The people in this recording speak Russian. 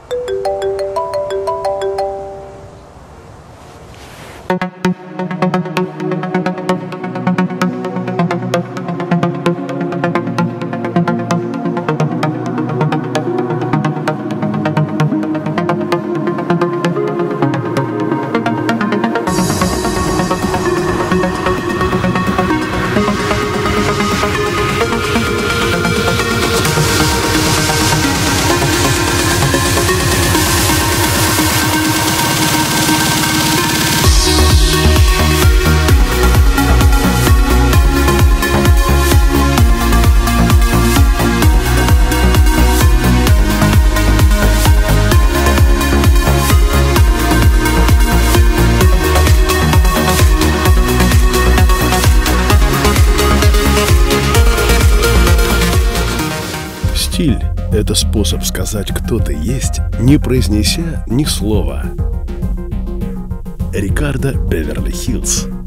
Стиль — это способ сказать, кто ты есть, не произнеся ни слова. Рикардо Беверли Хиллз.